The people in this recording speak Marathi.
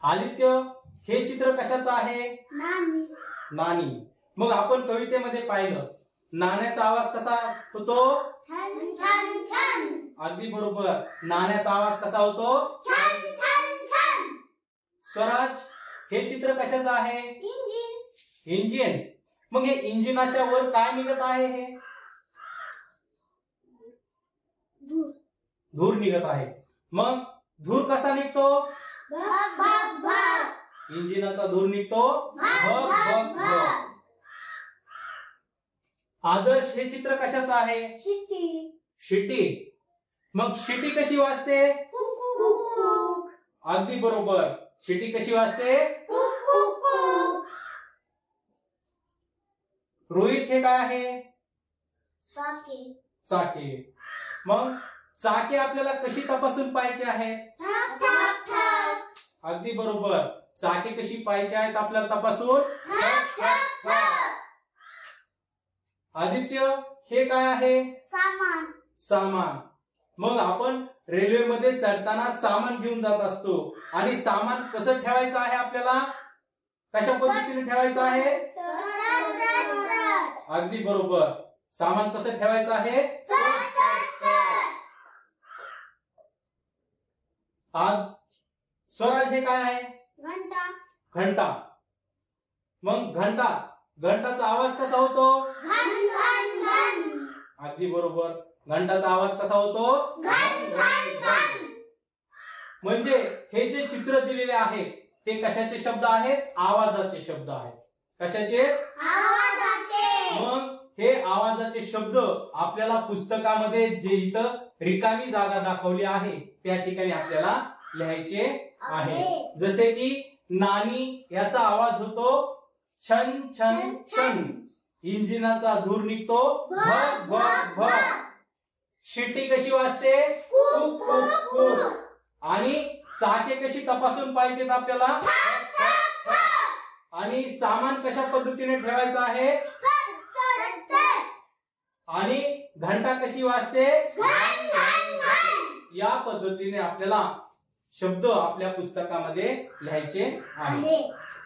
आदित्य, हे चित्र कशाचं आहे? नाणी. मग आपण कवितेमध्ये पाहिलं नाण्याचा आवाज कसा होतो? छन छन छन. अगदी बरोबर. नाण्याचा आवाज कसा होतो? छन छन छन. स्वराज, हे चित्र कशाचं आहे? इंजिन. इंजिन. मग हे इंजिनाच्या वर काय निघत आहे? हे धूर निघत आहे. मग धूर कसा निघतो? भग भग भग. इंजिनाचा धूर निघतो भग भग भग. आदर्श, हे चित्र कशाचं आहे? शिट्टी. शिटी. मग शिटी कशी वाजते? कुक कुक कुक. अगदी बरोबर. शिटी कशी वाजते? कुक कुक कुक. रोहित, हे काय आहे? चाके. चाके. मग चाके आपल्याला कशी तपासून पाहायची आहे? ठक ठक ठक. अगदी बरोबर. चाके कशी पाहायची आहेत आपल्याला तपासून? ठक ठक ठक. आदित्य, हे काय आहे? सामान. सामान. मग आपण रेल्वेमध्ये चढताना सामान घेऊन जात असतो आणि सामान कसं ठेवायचं आहे आपल्याला? कशा पद्धतीने ठेवायचं आहे? चढ चढ चढ. अगदी बरोबर. सामान कसं ठेवायचं आहे? चढ चढ चढ. आज स्वराज, हे काय आहे? घंटा. घंटा. मग घंटाचा आवाज कसा होतो? घन घन घन. अगदी बरोबर. घंटाचा आवाज कसा होतो? घन घन घन. म्हणजे हे जे चित्र दिलेले आहे ते कशाचे शब्द आहेत? आवाजाचे शब्द आहेत. कशाचे? आवाजाचे. मग हे आवाजाचे शब्द आपल्याला पुस्तकामध्ये जे इथं रिकामी जागा दाखवली आहे त्या ठिकाणी आपल्याला लिहायचे आहे. जसे की नाणी, याचा आवाज होतो छन छन छन. इंजिनाचा धूर निघतो भग भग भग. शिट्टी कशी वाजते? कुक कुक कुक. आणि चाके कशी तपासून पाहिजेत आपल्याला? ठक ठक ठक. आणि सामान कशा पद्धतीने ठेवायचं आहे? चढ चढ चढ. आणि घंटा कशी वाजते? घन घन घन. या पद्धतीने आपल्याला शब्द आपल्या पुस्तकामध्ये लिहायचे आहे.